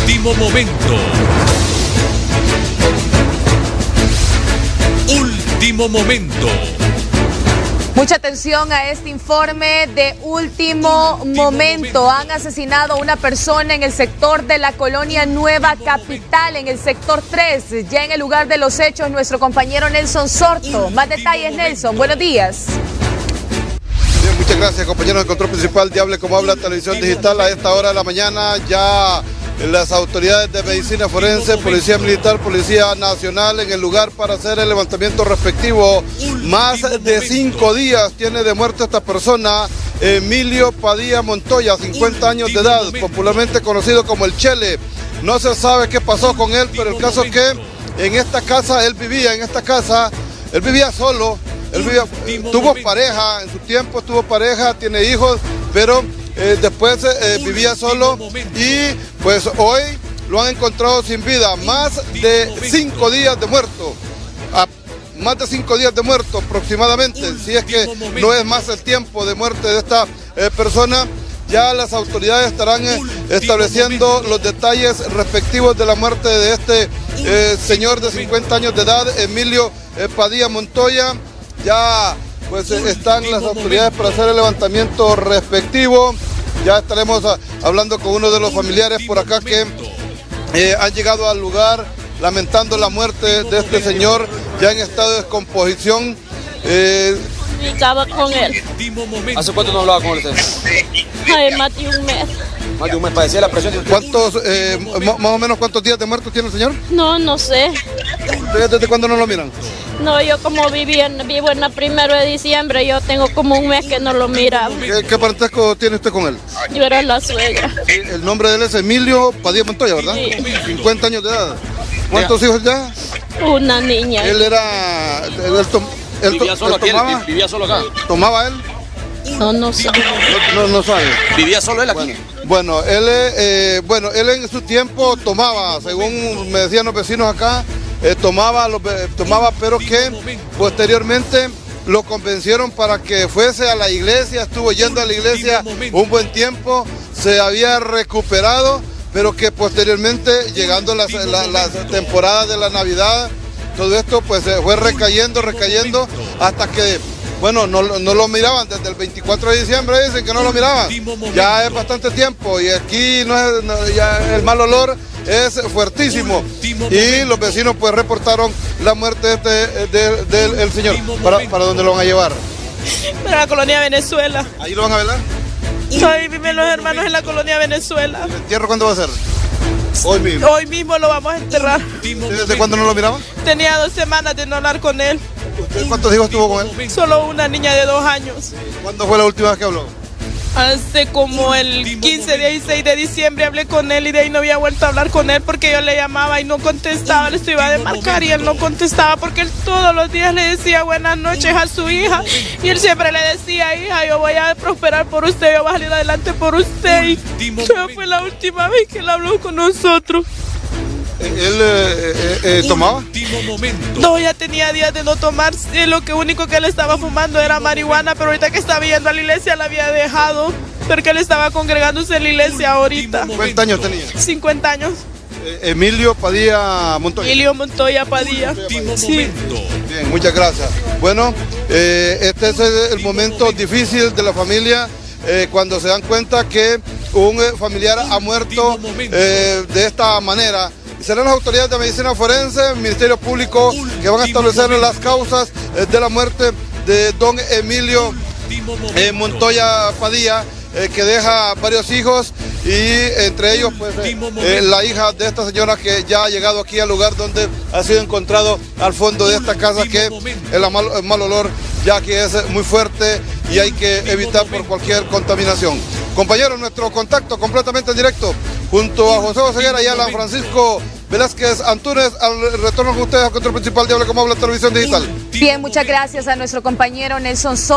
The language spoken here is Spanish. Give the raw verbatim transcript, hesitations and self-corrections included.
Último momento. Último momento. Mucha atención a este informe de último momento. Han asesinado a una persona en el sector de la colonia Nueva Capital, en el sector tres. Ya en el lugar de los hechos, nuestro compañero Nelson Sorto. Más detalles, Nelson. Buenos días. Bien, muchas gracias, compañeros del control principal de Hable Como Habla Televisión Digital. A esta hora de la mañana ya las autoridades de medicina forense, policía militar, policía nacional en el lugar para hacer el levantamiento respectivo. Más de cinco días tiene de muerte esta persona, Emilio Padilla Montoya, cincuenta años de edad, popularmente conocido como el Chele. No se sabe qué pasó con él, pero el caso es que en esta casa él vivía, en esta casa, él vivía solo, él vivía, tuvo pareja, en su tiempo tuvo pareja, tiene hijos, pero Eh, después eh, vivía solo y pues hoy lo han encontrado sin vida, más de cinco días de muerto, a, más de cinco días de muerto aproximadamente, si es que no es más el tiempo de muerte de esta eh, persona. Ya las autoridades estarán eh, estableciendo los detalles respectivos de la muerte de este eh, señor de cincuenta años de edad, Emilio eh, Padilla Montoya. Ya pues eh, están las autoridades para hacer el levantamiento respectivo. Ya estaremos a, hablando con uno de los familiares por acá que eh, han llegado al lugar lamentando la muerte de este señor ya en estado de descomposición. Eh, Estaba con él. ¿Hace cuánto no hablaba con él? Ay, más de un mes. Más de un mes, padecía la presión. ¿Cuántos, eh, más o menos cuántos días de muerto tiene el señor? No, no sé. ¿Desde cuándo no lo miran? No, yo como viví en, vivo en el primero de diciembre, yo tengo como un mes que no lo miraba. ¿Qué, qué parentesco tiene usted con él? Yo era la suegra. El nombre de él es Emilio Padilla Montoya, ¿verdad? Sí. cincuenta años de edad. ¿Cuántos hijos ya? Una niña. Él era... Él, él, tom, él, ¿Vivía solo él aquí? tomaba, ¿Vivía solo acá? ¿Tomaba él? No, no sé. No, no, no sabe. ¿Vivía solo él aquí? Bueno, bueno, él, eh, bueno, él en su tiempo tomaba, según me decían los vecinos acá, eh, tomaba, los, tomaba, pero que posteriormente lo convencieron para que fuese a la iglesia, estuvo yendo a la iglesia un buen tiempo, se había recuperado, pero que posteriormente, llegando las, las, las temporadas de la Navidad, todo esto pues se fue recayendo, recayendo, hasta que, bueno, no, no lo miraban desde el veinticuatro de diciembre, dicen que no lo miraban. Ya es bastante tiempo y aquí no es, no, ya el mal olor es fuertísimo. Y los vecinos pues reportaron la muerte de este, de, de, del señor. ¿Para, ¿Para dónde lo van a llevar? Para la colonia Venezuela. ¿Ahí lo van a velar? Hoy viven los hermanos en la colonia Venezuela. ¿El entierro cuándo va a ser? Hoy mismo. Hoy mismo lo vamos a enterrar. ¿Desde cuándo no lo miraban? Tenía dos semanas de no hablar con él. ¿Usted cuántos hijos tuvo con él? Solo una niña de dos años. ¿Cuándo fue la última vez que habló? Hace como el quince, dieciséis de diciembre hablé con él y de ahí no había vuelto a hablar con él porque yo le llamaba y no contestaba, le iba a marcar y él no contestaba porque él todos los días le decía buenas noches a su hija y él siempre le decía, hija, yo voy a prosperar por usted, yo voy a salir adelante por usted. Y esa fue la última vez que él habló con nosotros. ¿Él eh, eh, eh, tomaba? No, ya tenía días de no tomar. Lo que único que él estaba fumando era marihuana, pero ahorita que estaba yendo a la iglesia la había dejado, porque él estaba congregándose en la iglesia ahorita. ¿Cuántos años tenía? cincuenta años. Eh, Emilio Padilla Montoya. Emilio Montoya Padilla. Sí. Bien, muchas gracias. Bueno, eh, este es el momento difícil de la familia. Eh, cuando se dan cuenta que un eh, familiar ha muerto eh, de esta manera. Y serán las autoridades de medicina forense, el Ministerio Público, que van a establecer las causas eh, de la muerte de don Emilio eh, Montoya Padilla, eh, que deja varios hijos y entre ellos pues eh, eh, la hija de esta señora que ya ha llegado aquí al lugar donde ha sido encontrado al fondo de esta casa, que el mal, el mal olor ya que es muy fuerte y hay que evitar por cualquier contaminación. Compañeros, nuestro contacto completamente en directo junto a José Oseguera y Alan Francisco Velázquez Antúnez, al retorno con ustedes al control principal de Hable Como Habla Televisión Digital. Bien, muchas gracias a nuestro compañero Nelson Sorto.